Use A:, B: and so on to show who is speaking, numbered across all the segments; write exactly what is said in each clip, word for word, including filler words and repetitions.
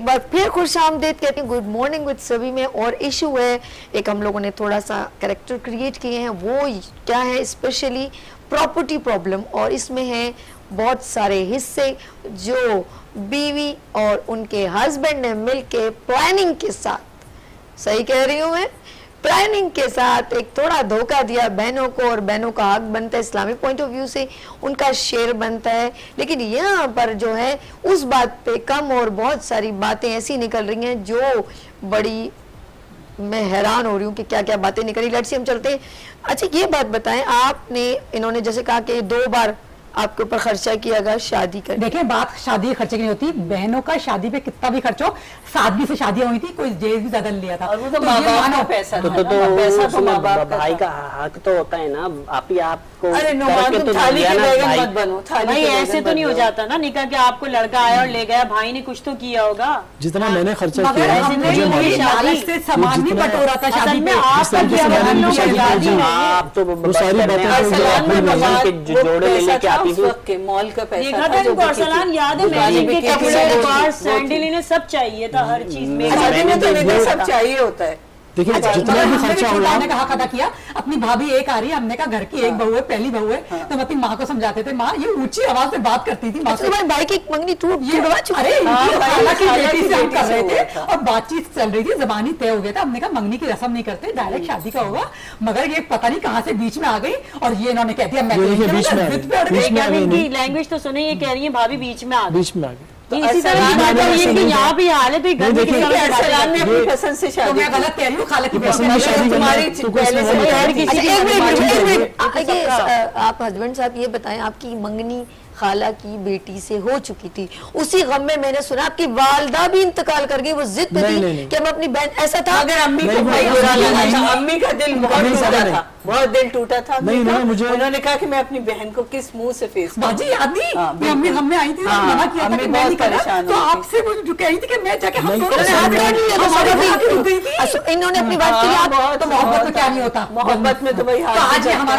A: बार फिर खुशामदीद कहती हूँ, गुड मॉर्निंग विद सभी में। और इशू है एक, हम लोगों ने थोड़ा सा कैरेक्टर क्रिएट किए हैं, वो क्या है, स्पेशली प्रॉपर्टी प्रॉब्लम। और इसमें है बहुत सारे हिस्से जो बीवी और उनके हस्बैंड ने मिलके प्लानिंग के साथ, सही कह रही हूँ मैं, प्लानिंग के साथ एक थोड़ा धोखा दिया बहनों को, और बहनों का हक बनता है इस्लामिक पॉइंट ऑफ व्यू से, उनका शेयर बनता है। लेकिन यहाँ पर जो है उस बात पे कम और बहुत सारी बातें ऐसी निकल रही हैं जो बड़ी, मैं हैरान हो रही हूँ कि क्या क्या बातें निकली। लेट्स सी हम चलते हैं। अच्छा ये बात बताएं, आपने, इन्होंने जैसे कहा कि दो बार आपके ऊपर खर्चा किया गया शादी कर,
B: देखिए बात शादी के खर्चे की नहीं होती, बहनों का शादी पे कितना भी खर्च हो, सादगी से शादियां हुई थी, कोई जेल भी ज्यादा लिया था,
C: और वो तो माँ बाप का पैसा
D: तो, तो, तो पैसा तो माँ बाप भाई का हक तो होता है ना, आप ही आपको।
C: अरे नुमान तुम थाली के बैगन मत बनो,
E: भाई ऐसे तो नहीं हो जाता ना निकाह के आपको लड़का आया और ले गया, भाई ने कुछ तो किया होगा।
F: जितना मैंने खर्चा किया
B: से सामान नहीं बटोरा था शादी में,
D: आप तो सारी बातें जोड़े ले लेके आती थी,
C: मॉल का पैसा
E: देखा था इनको। अरसलान याद है, मैचिंग के कपड़े, पर्स, सैंडल, इन्हें सब चाहिए था, हर चीज
C: शादी में तो सब चाहिए होता है।
F: देखिए जितना भी खर्चा हुआ,
B: हमने कहा अदा किया, अपनी भाभी एक आ रही है, हमने कहा घर की एक बहू है, पहली बहू है, तो हम अपनी माँ को समझाते थे, माँ ये ऊंची आवाज से बात करती थी, माँ से
A: भाई की मंगनी टूट, ये
B: अरे हालांकि बेटी से हम कर रहे थे और बातचीत चल रही थी, जबानी तय हो गया था, हमने कहा मंगनी की रस्म नहीं करते, डायरेक्ट शादी का होगा, मगर ये पता नहीं कहाँ से बीच में आ गई और ये इन्होंने कह दिया
E: लैंग्वेज तो सुने, ये कह रही है भाभी बीच में आ
F: बीच में आ गई।
E: तो इसी तरह की बात है कि यहाँ भी हाल है, तो घर में किस तरह से
C: अरसलान ने अपनी पसंद से शादी,
B: मैं गलत कह रही हूँ, खाला की
F: पसंद से शादी
C: तुम्हारी पहले से
E: हर किसी
A: की। आप हस्बैंड साहब ये बताएं, आपकी मंगनी खाला की बेटी से हो चुकी थी, उसी गम में मैंने सुना आपकी वालदा भी इंतकाल कर गई, वो जिद पे थी कि हम अपनी बहन, ऐसा था
C: अगर अम्मी को भाई बुरा लगा था, अम्मी का दिल बहुत टूटा था, बहुत दिल टूटा था, मुझे उन्होंने कहा कि मैं अपनी बहन को किस मुंह से फेस
B: बाजी याद नहीं, अम्मी हमने आई थी, मना किया था कि मैं नहीं करना, तो आपसे वो कह रही थी कि मैं जाके हम दोनों इन्होंने अपनी बात की, आप तो मोहब्बत में क्या नहीं होता,
C: मोहब्बत में तो भाई
B: आज हमारा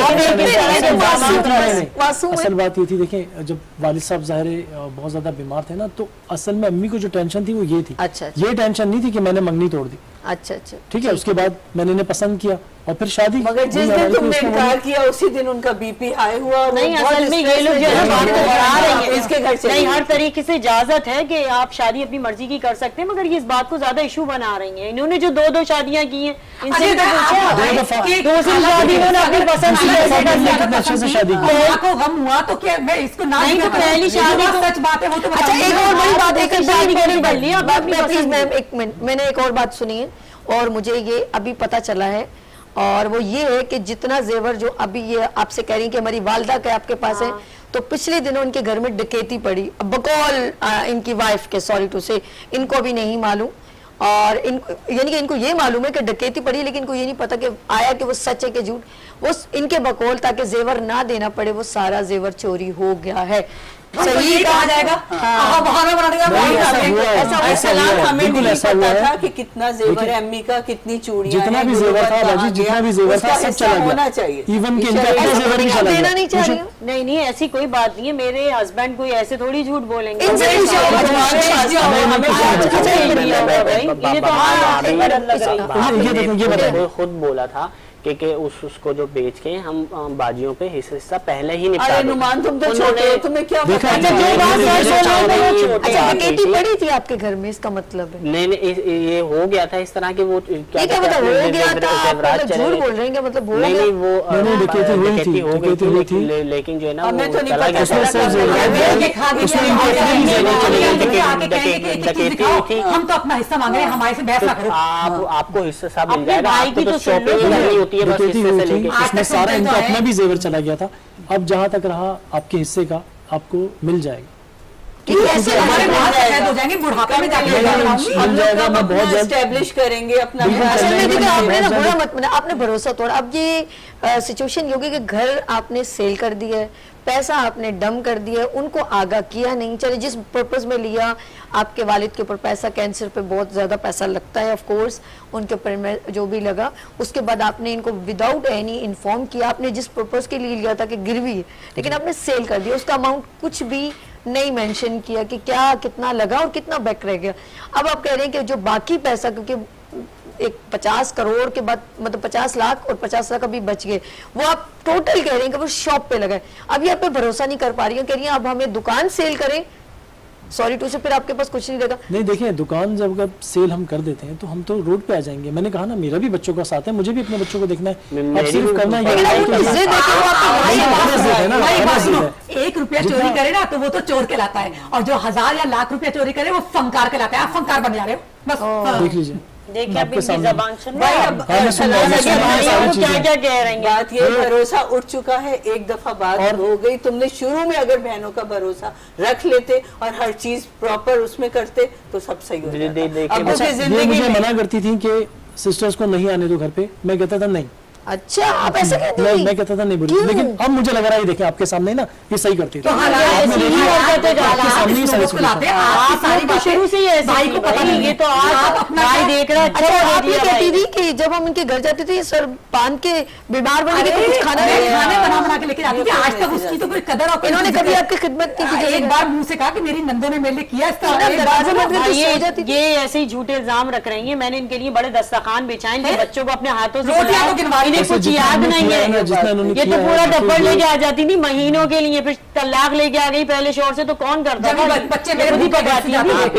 F: हिस्सा। असल बात ये थी, देखें जब वालिद साहब ज़ाहिर बहुत ज्यादा बीमार थे ना, तो असल में अम्मी को जो टेंशन थी वो ये थी।
A: अच्छा, अच्छा।
F: ये टेंशन नहीं थी कि मैंने मंगनी तोड़ दी।
A: अच्छा अच्छा
F: ठीक है, उसके बाद मैंने इन्हें पसंद किया और फिर शादी।
C: मगर जिस दिन तुमने इनकार किया उसी दिन उनका बीपी हाई हुआ।
E: नहीं, असल में ये लोग जो है बात को बढ़ा रहे हैं, इसके घर से नहीं, हर तरीके से इजाजत है कि आप शादी अपनी मर्जी की कर सकते हैं, मगर ये इस बात को ज्यादा इशू बना रही हैं। इन्होंने जो दो दो शादियां की हैं, इनसे तो पूछे, दूसरी शादी इन्होंने अपनी पसंद
F: से शादी
B: को गम हुआ तो क्या मैं इसको ना,
E: तो पहली शादी
B: सच बात है वो तो।
A: अच्छा एक और बड़ी बात, एक शादी कर लिया, प्लीज मैम एक मिनट, मैंने एक और बात सुनी है और मुझे ये अभी पता चला है, और वो ये है कि जितना जेवर जो अभी ये आपसे कह रही हैं कि हमारी वालदा के आपके पास है, तो पिछले दिनों इनके घर में डकैती पड़ी, बकौल इनकी वाइफ के, सॉरी टू से, इनको भी नहीं मालूम, और इन यानी कि इनको ये मालूम है कि डकैती पड़ी, लेकिन इनको ये नहीं पता कि आया कि वो सच है कि झूठ, वो इनके बकौल ताकि जेवर ना देना पड़े, वो सारा जेवर चोरी हो गया है।
B: सही कहा जाएगा,
C: हमें ऐसा पता था कि कितना जेवर है अम्मी का, कितनी चूड़ियां,
F: जितना भी जेवर था बाजी, जितना भी जेवर था सब चला
C: होना चाहिए।
F: इवन के जेवर भी चला गया।
A: नहीं चाहिए,
E: नहीं नहीं ऐसी कोई बात नहीं है, मेरे हस्बैंड कोई ऐसे थोड़ी झूठ बोलेंगे।
D: ये खुद बोला था कि के उस उसको जो बेच के हम बाजियों पे हिस्सा पहले ही निपटा।
C: अरे नुमान तुम तो छोटे हो, तुम्हें क्या पता?
A: अच्छा जो बात डकैती पड़ी थी आपके घर में, इसका मतलब है?
D: नहीं नहीं ये हो गया था इस तरह के, वो
A: क्या मतलब हो गया था, झूठ बोल रहे हैं क्या मतलब?
D: नहीं नहीं वो
F: डकैती हो गई थी,
D: लेकिन जो है ना
C: हमें तो नहीं पता,
D: डकैती
B: हम तो अपना हिस्सा मांग रहे हैं, हमारे से बहस ना करो।
D: आप आपको हिस्सा सब मिल जाएगा, आपको तो शॉपिंग
F: इसमें सारा इनका अपना भी जेवर चला गया था, अब जहाँ तक रहा आपके हिस्से का आपको मिल जाएगा।
B: ऐसे हमारे हो जाएंगे, बुढ़ापे में
C: जाके एस्टेब्लिश करेंगे अपना।
A: आपने ना बुरा मत, आपने भरोसा तोड़ा। अब ये सिचुएशन ये होगी कि घर आपने सेल कर दिया है, पैसा आपने डम कर दिया, उनको आगाह किया नहीं, चले जिस पर्पस में लिया, आपके वालिद के ऊपर पैसा, कैंसर पे बहुत ज़्यादा पैसा लगता है ऑफ कोर्स, उनके ऊपर में जो भी लगा, उसके बाद आपने इनको विदाउट एनी इन्फॉर्म किया, आपने जिस पर्पस के लिए लिया था कि गिरवी है, लेकिन आपने सेल कर दिया, उसका अमाउंट कुछ भी नहीं मेंशन किया कि क्या कितना लगा और कितना बैक रह गया। अब आप कह रहे हैं कि जो बाकी पैसा, क्योंकि एक पचास करोड़ के बाद मतलब पचास लाख और पचास लाख अभी बच गए, वो आप टोटल कह रहे हैं कि वो शॉप पे लगाए। अभी आप पे भरोसा नहीं कर पा रही है, कह रही है अब हमें दुकान सेल करें, सॉरी टू से फिर आपके पास कुछ नहीं रहेगा।
F: नहीं देखिए, दुकान जब अगर सेल हम कर देते हैं तो हम तो रोड पे आ जाएंगे। मैंने कहा ना, मेरा भी बच्चों का साथ है, मुझे भी अपने बच्चों को देखना है। अब सिर्फ करना है
B: एक रुपया चोरी करे ना तो वो तो चोर कहलाता है, और जो हजार या लाख रुपया चोरी करे वो फंकार कहलाता है। आप फंकार बन जा रहे हो बस।
F: देख लीजिए,
E: देखिए अब इनकी जबान सुन
C: भाई, अब
E: क्या क्या कह रहे हैं।
C: बात ये भरोसा उठ चुका है, एक दफा बात हो गई। तुमने शुरू में अगर बहनों का भरोसा रख लेते और हर चीज प्रॉपर उसमें करते तो सब सही हो जाता। अब मुझे जिंदगी
F: मुझे मना करती थी कि सिस्टर्स को नहीं आने दो घर पे, मैं कहता था नहीं।
A: अच्छा, आप ऐसे कहते
F: मैं मैं कहता था नहीं बोली, लेकिन अब मुझे लग रहा है देखें आपके सामने ना ये सही करती थी।
E: शुरू से ही भाई को पता नहीं, ये तो आज भाई देख रहा है।
A: अच्छा, आप ये कहती थी कि जब हम इनके घर जाते थे सर बांध के बीमार बने के कुछ खाना
B: खाने बना बना के लेके जाती थी। आज तक उसकी तो कोई कदर और
A: इन्होंने कभी आपकी खिदमत की?
B: एक बार मुंह से कहा कि मेरी नंदों ने मेरे लिए किया,
E: ये ऐसे ही झूठे इल्जाम रख रही है। मैंने इनके लिए बड़े दस्तरखान बिछाए, बच्चों को अपने हाथों से कुछ याद नहीं है। ये तो पूरा टप्पड़ लेके आ जाती थी महीनों के लिए, फिर तलाक लेके आ गई पहले शोर से, तो कौन करता था?
B: बच्चे मेरे भी पकाती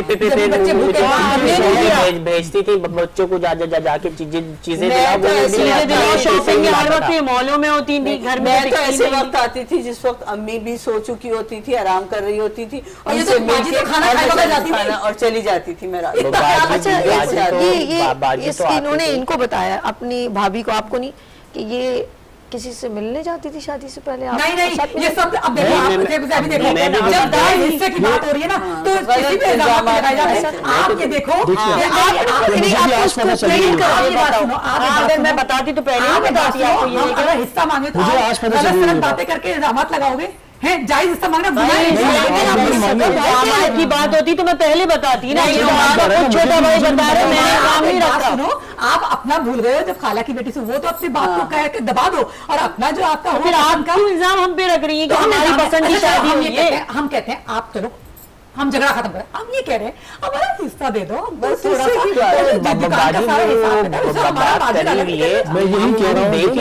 D: भेजती थी बच्चों को, जा जा जाके चीजें चीजें
E: शॉपिंग हर वक्त मॉलों में होती थी, घर में
C: तो ऐसे वक्त आती थी जिस वक्त अम्मी भी सो चुकी होती थी, आराम कर रही होती थी और खाना और चली जाती थी मेरा।
A: अच्छा, ये इन्होंने इनको बताया अपनी भाभी को, आपको नहीं, कि ये किसी से मिलने जाती थी शादी से पहले?
B: नहीं नहीं, ये सब अब देखो, आप अभी देखो जब दाज हिस्से की बात हो रही है ना तो किसी पे इल्जाम लगाया जाता है। आप ये देखो,
E: अगर मैं बताती तो पहले ही बताती आपको, ये
B: अगर हिस्सा मांगे तो गलत सलत बातें करके इल्जाम लगाओगे है, जायज हिस्सा मांगना
E: की बात होती तो मैं पहले बताती ना। छोटा भाई बता रहे, मैंने काम नहीं रखा।
B: सुनो, आप अपना भूल गए हो जब खाला की बेटी से, वो तो अपनी बात को कह के दबा दो, और अपना जो आपका
E: फिर आपका इल्जाम हम पे रख रही है कि हमारी पसंद की शादी हुई है।
B: हम कहते हैं आप चलो हम झगड़ा खत्म करें, हम ये कह रहे हैं हमारा हिस्सा दे दो, बस थोड़ा सा दुकान का सारा हिसाब हमारा बाजू लगा लिए।
F: मैं यही कह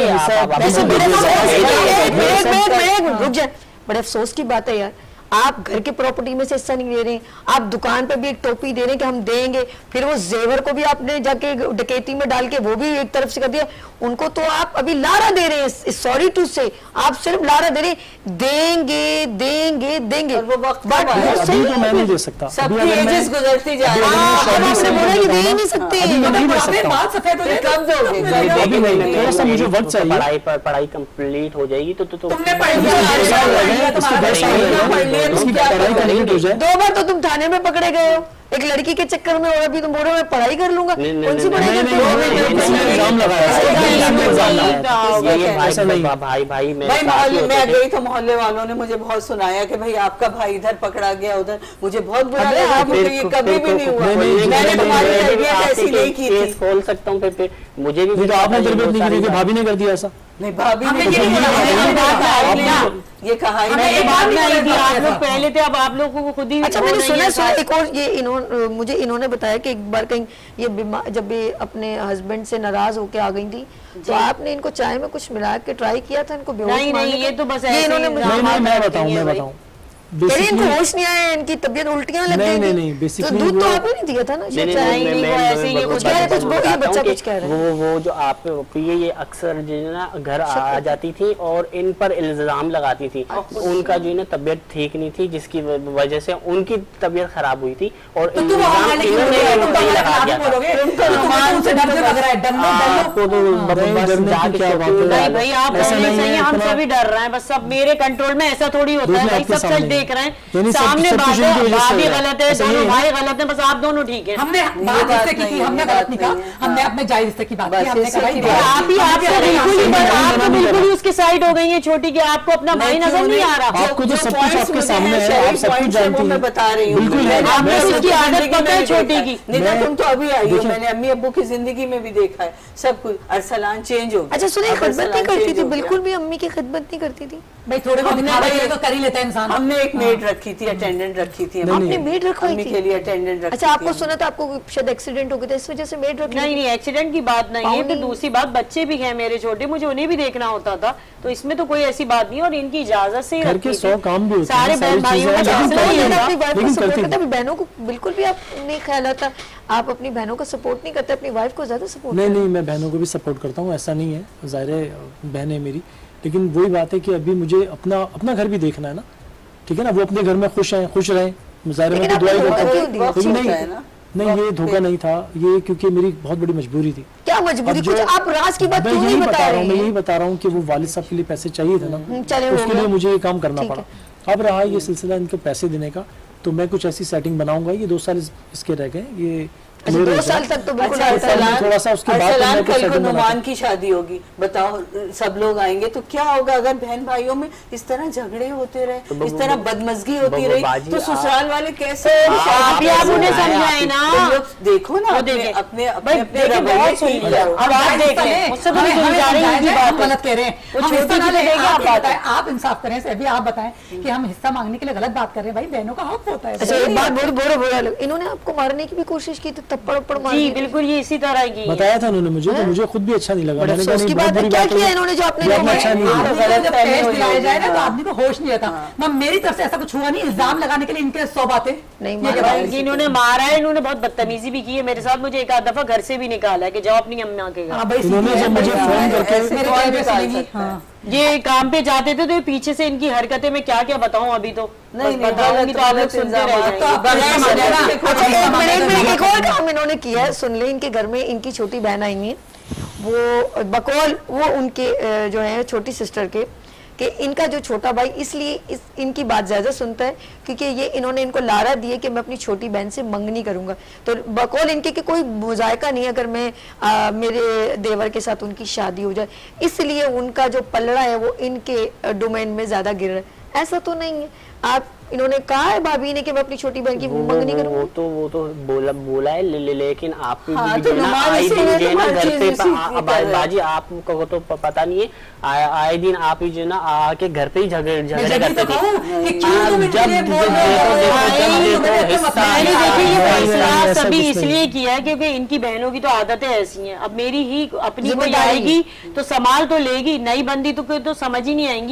F: रहा हूँ,
A: बड़े अफसोस की बात है यार, आप घर की प्रॉपर्टी में से हिस्सा नहीं दे रहे हैं, आप दुकान पे भी एक टोपी दे रहे हैं कि हम देंगे, फिर वो जेवर को भी आपने जाके डकैती में डाल के वो भी एक तरफ से कर दिया, उनको तो आप अभी लारा दे रहे हैं। सॉरी टू से आप सिर्फ लारा दे रहे हैं, देंगे देंगे देंगे,
C: और वो वक्त
A: बट
F: अभी तो मैं नहीं दे सकता,
C: सबकी एजेस गुजरती जा रही
A: है, बोला कि दे ही नहीं सकते,
B: बात सफेद हो
C: कब दोगे?
F: अभी नहीं, थोड़ा सा मुझे वक्त चाहिए।
D: पढ़ाई पर पढ़ाई कंप्लीट हो जाएगी तो तो
B: तुमने
F: उसकी पढ़ाई कंप्लीट हो जाए।
A: दो बार तो तुम थाने में पकड़े गए हो एक लड़की के चक्कर में, और अभी तुम बोल रहे हो मैं पढ़ाई कर लूंगा, कौन सी पढ़ाई करते
D: हो? भाई भाई
C: भाई मोहल्ले में गई तो मोहल्ले वालों ने मुझे बहुत सुनाया कि भाई आपका भाई इधर पकड़ा गया उधर, मुझे बहुत बुरा लगा क्योंकि ये कभी भी नहीं हुआ। मैंने तुम्हारी तरबियत ऐसी नहीं की थी।
D: खोल सकता हूँ पे, मुझे भी
F: आपने तरबियत नहीं की, भाभी ने कर दिया ऐसा?
C: नहीं, भाभी ने ये कहा ही नहीं,
E: आप लोग पहले थे, अब आप लोगों को खुद ही।
A: अच्छा, मैंने सुना सुना एक और, ये इन्होंने मुझे इन्होंने बताया कि एक बार कहीं ये बीमार, जब ये अपने हस्बैंड से नाराज होके आ गई थी तो आपने इनको चाय में कुछ मिला के ट्राई किया था इनको बेहोश
E: नहीं नहीं, ये तो बस
A: ये इन्होंने मुझे,
F: मैं बताऊं मैं बताऊं
A: इनको होश नहीं आया, इनकी तबीयत उल्टियां लग गई
F: नहीं नहीं बेसिकली
A: तो दूध तो आपने नहीं दिया था ना? बच्चा कुछ कह रहा है,
D: वो वो जो आप पिए, ये अक्सर जो है ना घर आ जाती थी और इन पर इल्जाम लगाती थी, उनका जो है ना तबीयत ठीक नहीं थी जिसकी वजह से उनकी तबीयत खराब हुई थी और इल्जाम इन्होंने उन पर लगा दिया था।
E: भाई आप सही, हम सभी डर रहे हैं, बस सब मेरे कंट्रोल में, ऐसा थोड़ी होता है, सब सच देख रहे हैं, सामने बात है, भाभी गलत है, दोनों भाई गलत है, बस आप दोनों ठीक है।
B: हमने बात इससे की थी, हमने गलत नहीं कहा, हमने अपने जायज हिस्से की बात की, हमने कहा
E: आप ही आप बिल्कुल ही उसके के साइड हो गई है छोटी की, आपको अपना भाई नजर नहीं आ रहा?
F: आपको तो सब कुछ आपके सामने है, आप सब कुछ जानती हैं।
C: मैं बता रही हूँ,
F: बिल्कुल है,
E: आपको उसकी आदत पता है छोटी की।
C: निदा तुम तो अभी आई हो, मैंने अम्मी अब्बू की जिंदगी में भी देखा है सब कुछ। अरसलान चेंज हो गया।
A: अच्छा सुनिए, खिदमत नहीं करती थी बिल्कुल भी, अम्मी की खिदमत नहीं करती थी
B: भाई, थोड़े बहुत दिखा रही है तो कर ही लेता है इंसान।
C: हमने एक मेड रखी थी, अटेंडेंट रखी थी,
A: आपने मेड रखवाई
C: अम्मी
A: थी
C: के लिए अटेंडेंट रखी।
A: अच्छा, आपको सुना था आपको शायद एक्सीडेंट हो गया था, इस वजह से मेड रखी?
E: नहीं नहीं, एक्सीडेंट की बात नहीं है। फिर दूसरी बात, बच्चे भी हैं मेरे छोटे, मुझे उन्हें भी देखना होता था, तो इसमें तो कोई ऐसी बात नहीं। और इनकी इजाजत से
F: घर के सौ काम भी होते हैं,
E: सारे बहन भाइयों का
A: बहनों को बिल्कुल भी आप नहीं ख्याल आता, आप अपनी बहनों का सपोर्ट नहीं करते, अपनी वाइफ को ज्यादा सपोर्ट?
F: नहीं नहीं, मैं बहनों को भी सपोर्ट करता हूँ, ऐसा नहीं है, ज़ाहिर है बहन है मेरी, लेकिन वही बात है कि अभी मुझे अपना अपना घर भी देखना है ना, ठीक है ना। वो अपने घर में खुश हैं, खुश रहें, ज़ाहिर है मैं तो दुआ ही करता हूँ। नहीं नहीं, ये धोखा नहीं था, ये क्योंकि मेरी बहुत बड़ी मजबूरी थी।
A: क्या मजबूरी? कुछ आप राज की बात क्यों नहीं बता रहे हैं?
F: मैं यही बता रहा हूँ कि वो वालिद साहब के लिए पैसे चाहिए थे ना, उसके लिए मुझे ये काम करना पड़ा। अब रहा ये सिलसिला इनको पैसे देने का, तो मैं कुछ ऐसी सेटिंग बनाऊंगा। ये दो साल इसके रह गए, ये
A: दो साल तक तो बिल्कुल
F: थोड़ा सा उसके बाद
C: कल को नुमान की शादी होगी, बताओ सब लोग आएंगे तो क्या होगा अगर बहन भाइयों में इस तरह झगड़े होते रहे, इस तरह बदमजगी होती रही, तो ससुराल वाले कैसे?
E: आप उन्हें समझाए ना,
C: देखो ना अपने अपने अपने
B: गलत कह रहे हैं। आप इंसाफ करें, अभी आप बताएं कि हम हिस्सा मांगने के लिए गलत बात कर रहे हैं। भाई बहनों का हक होता है।
A: अच्छा एक बात बोलो बोलो बोलो, इन्होंने आपको मारने की भी कोशिश की थी, थप्पड़ थप्पड़ मार?
E: जी बिल्कुल, ये इसी तरह की
F: बताया था उन्होंने मुझे, तो मुझे खुद भी अच्छा नहीं लगा। मैंने कहा
A: उसकी बात क्या किया इन्होंने जो आपने
F: अच्छा नहीं
B: जब पेश दिलाया जाए ना तो आदमी को होश नहीं रहता। मैं मेरी तरफ से ऐसा कुछ हुआ नहीं, इल्जाम लगाने के लिए इनके सौ बातें
E: नहीं। इन्होंने मारा है, इन्होंने बहुत बदतमीजी भी की है मेरे साथ, मुझे एक आध दफा घर से भी निकाला है कि जाओ अपनी अम्मा के घर। ये काम पे जाते थे तो पीछे से इनकी हरकतें मैं क्या क्या बताऊं, अभी तो नहीं बताऊंगी तो आप लोग सुनते रह जाएंगे।
A: एक और काम इन्होंने किया है, सुन ले। इनके घर में इनकी छोटी बहन आई है, वो बकौल वो उनके जो है छोटी सिस्टर के कि इनका जो छोटा भाई इसलिए इस इनकी बात ज्यादा सुनता है क्योंकि ये इन्होंने इनको लारा दिए कि मैं अपनी छोटी बहन से मंगनी करूंगा। तो बकौल इनके कि कोई मुजायका नहीं अगर मैं आ, मेरे देवर के साथ उनकी शादी हो जाए, इसलिए उनका जो पलड़ा है वो इनके डोमेन में ज्यादा गिर रहा है। ऐसा तो नहीं है। आप इन्होंने कहा है भाभी ने कि मैं अपनी छोटी बहन की मंगनी करूंगा।
D: वो तो वो तो बोला बोला है, ले, ले, लेकिन आप
C: हाँ, तो आई दिन जो ना घर पे
D: बाजी आपको तो पता नहीं है, आए दिन आप ही जो ना आके घर पे ही झगड़े झगड़े करते
E: थे। सभी इसलिए किया है क्योंकि इनकी बहनों की तो आदतें ऐसी हैं। अब मेरी ही अपनी कोई आएगी तो संभाल तो लेगी, नई बंदी तो कोई तो समझ ही नहीं आएंगी।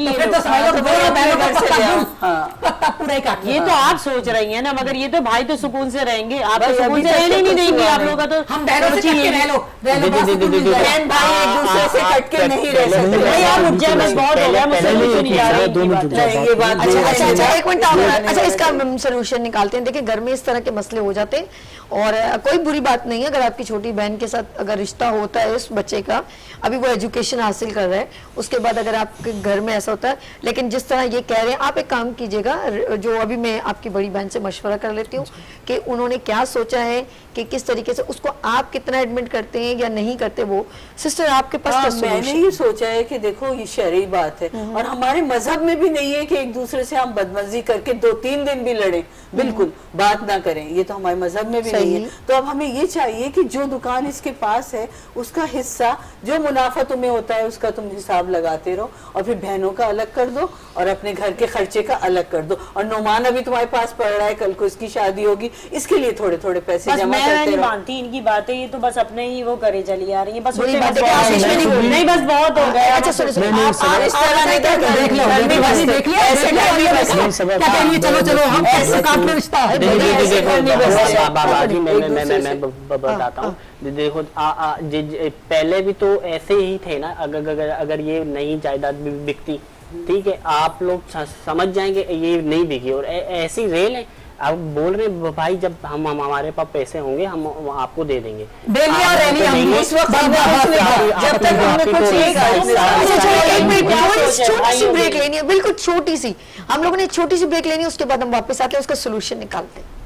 E: ये तो आप सोच रही हैं ना, मगर ये तो भाई तो सुकून से रहेंगे, आप तो सुकून से रहने नहीं देंगे। आप लोगों का तो
B: हम बहनों से कट के रह लो,
C: बहन भाई एक दूसरे से कट के नहीं रह सकते।
E: भाई आप उठ जाए, बस बहुत हो गया, मुझसे नहीं जा रही ये बात।
A: अच्छा अच्छा एक मिनट, अच्छा इसका सोल्यूशन निकालते हैं। देखिए घर में इस तरह के मसले हो जाते हैं और कोई बुरी बात नहीं है अगर आपकी छोटी बहन के साथ अगर रिश्ता होता है उस बच्चे का, अभी वो एजुकेशन हासिल कर रहा है, उसके बाद अगर आपके घर में ऐसा होता है। लेकिन जिस तरह ये कह रहे हैं, आप एक काम कीजिएगा, जो अभी मैं आपकी बड़ी बहन से मशवरा कर लेती हूँ कि उन्होंने क्या सोचा है कि किस तरीके से उसको आप कितना एडमिट करते हैं या नहीं करते। वो सिस्टर आपके पास
C: आ, मैंने ये सोचा है कि देखो ये शरई बात है और हमारे मजहब में भी नहीं है कि एक दूसरे से हम बदमजी करके दो तीन दिन भी लड़े, बिल्कुल बात ना करें, ये तो हमारे मजहब में भी नहीं है। तो अब हमें ये चाहिए कि जो दुकान इसके पास है उसका हिस्सा जो मुनाफा तुम्हें होता है उसका तुम हिसाब लगाते रहो और फिर बहनों का अलग कर दो और अपने घर के खर्चे का अलग कर दो। और नोमान अभी तुम्हारे पास पड़ रहा है, कल को इसकी शादी होगी, इसके लिए थोड़े थोड़े पैसे जमा करते रहो।
E: मैं नहीं मानती इनकी बातें, ये तो बस अपने ही वो करे चली आ रही है, बस नहीं बस बहुत हो गया। अच्छा सुनो
B: चलो चलो हम ऐसे काम में रिश्ता है।
D: बाबाजी मैं मैं मैं मैं बताता हूँ, देखो पहले भी तो ऐसे ही थे ना। अगर अगर अगर ये नई जायदाद बिकती, ठीक है, आप लोग समझ जाएंगे ये नहीं बिकी और ऐसी रेल है। अब बोल रहे भाई जब हम, हम हमारे पास पैसे होंगे हम आपको दे देंगे।
A: दे लिया रैली हम उस वक्त जब तक हमने कुछ छोटी सी ब्रेक लेनी है, बिल्कुल छोटी सी। हम लोगों ने छोटी सी ब्रेक लेनी है, उसके बाद हम वापस आके उसका सोल्यूशन निकालते हैं।